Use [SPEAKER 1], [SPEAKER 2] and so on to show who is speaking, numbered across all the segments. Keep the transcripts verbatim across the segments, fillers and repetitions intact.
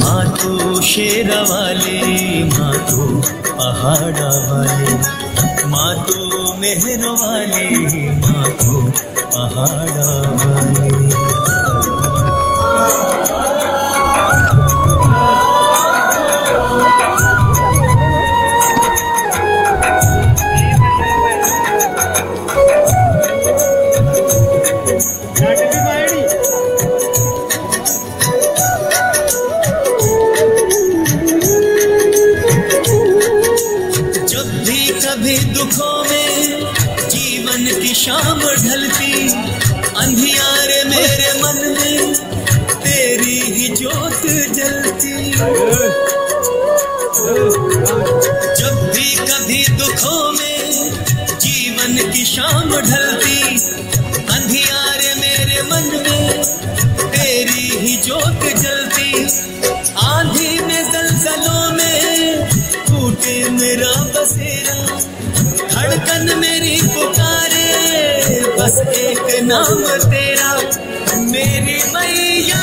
[SPEAKER 1] माँ तो शेरा वाली, माँ तो पहाड़ा वाली, माँ तो मेहर वाली, माँ तो पहाड़ा वाली। दुखों में जीवन की शाम ढलती, अंधियारे मेरे मन में तेरी ही जोत जलती। जब भी कभी दुखों में जीवन की शाम ढलती, अंधियारे मेरे मन में तेरी ही जोत जलती। आंधी में ज़लज़लों में टूटे मेरा बसेरा, धड़कन मेरी पुकारे बस एक नाम तेरा। मेरी मैया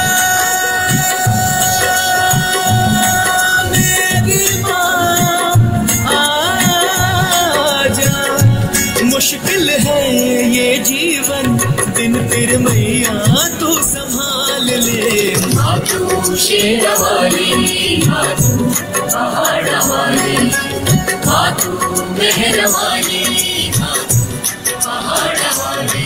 [SPEAKER 1] मेरी माँ आजा, मुश्किल है ये जीवन दिन फिर मैया तू संभाल ले।
[SPEAKER 2] माँ तू शेरा वाली, माँ तू पहाड़ा वाली, माँ तू मेहर वाली, माँ तू पहाड़ा वाली।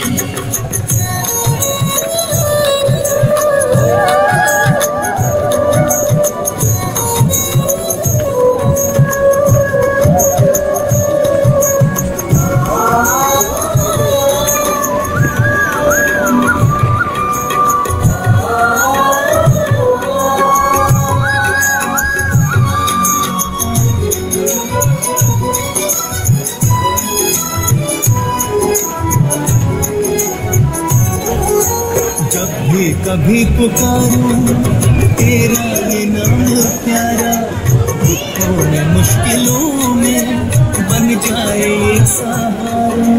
[SPEAKER 1] कभी पुकारूं तेरा ये नाम प्यारा, दुखों में मुश्किलों में बन जाए एक सहारा।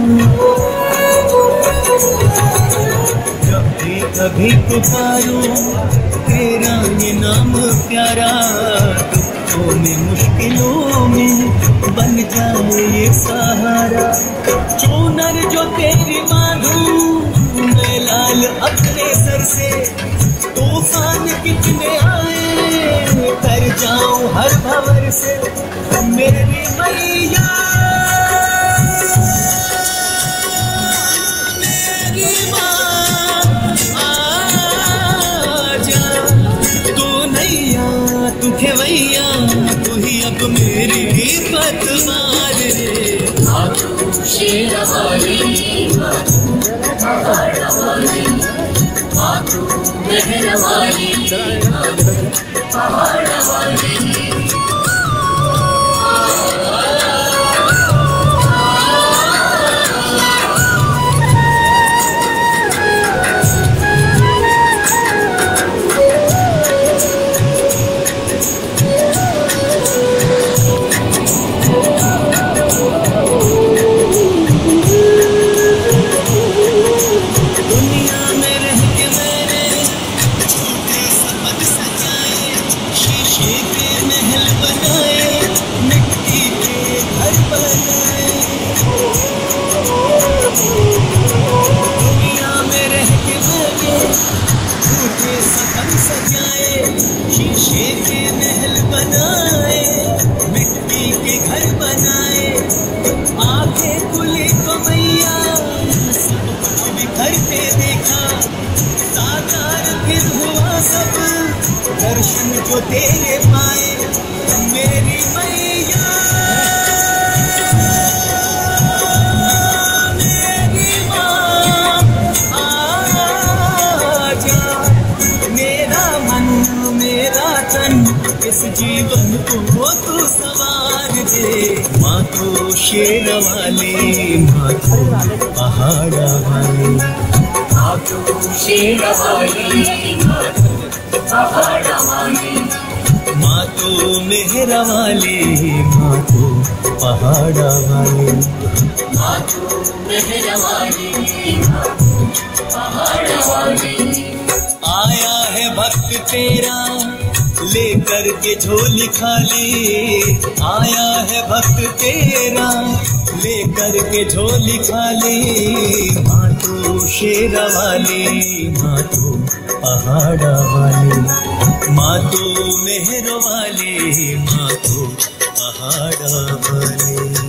[SPEAKER 1] जब भी कभी पुकारूं तेरा ये नाम प्यारा, दुखों में मुश्किलों में बन जाए एक सहारा। चूनर जो तेरी बांधूं मैं लाल अपने सर से, तूफान कितने आए कर जाऊं हर भंवर से। मेरी मैया मेरी माँ आजा, तू नैया तू खेवैया, तू ही अब मेरी पतवार रे।
[SPEAKER 2] माँ तू शेरा वाली, माँ तू पहाड़ा वाली, माँ तू मेहर वाली, माँ तू पहाड़ा वाली।
[SPEAKER 1] दर्शन जो तेरे पाए मेरी मैया मेरी माँ आजा, मेरा मन मेरा तन इस जीवन को तू सवार दे। माँ तो शेर वाली, माँ तो पहाड़ा वाली,
[SPEAKER 2] माँ तो शेर वाली, माँ तो पहाड़ा वाली,
[SPEAKER 1] माँ तो मेहर वाली, माँ तो पहाड़ा वाली,
[SPEAKER 2] माँ तो मेहर वाली, माँ तो पहाड़ा वाली।
[SPEAKER 1] आया है भक्त तेरा लेकर के झोली खाली आया है भक्त तेरा, लेकर के झोली खाली। माँ तो शेरा वाली, माँ तो पहाड़ा वाली, माँ तो मेहर वाली, माँ तो पहाड़ा वाली।